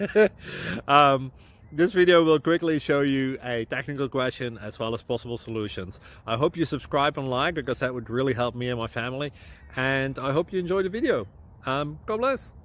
This video will quickly show you a technical question as well as possible solutions. I hope you subscribe and like, because that would really help me and my family. And I hope you enjoy the video. God bless.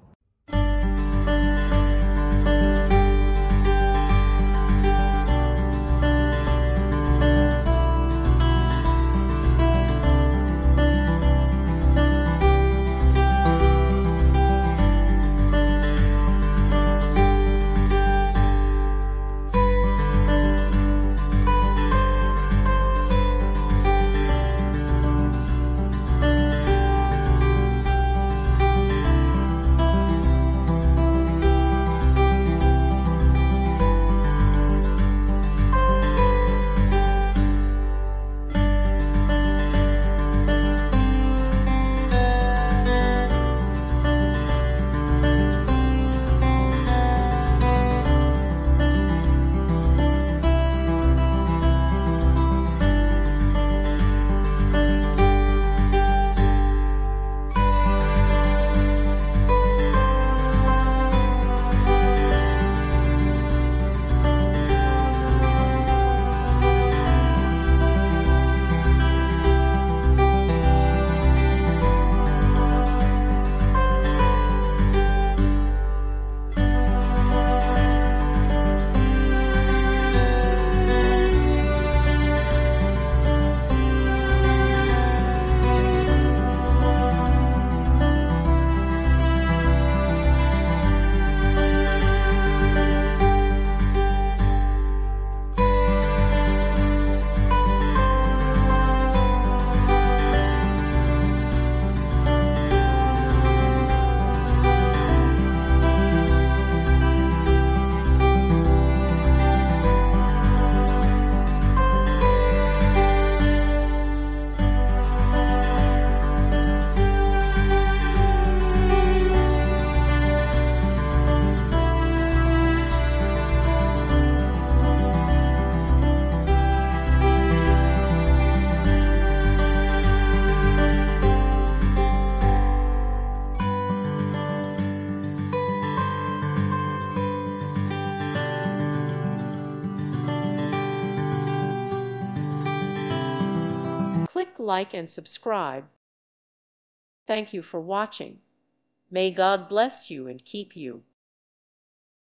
Click like and subscribe. Thank you for watching. May God bless you and keep you.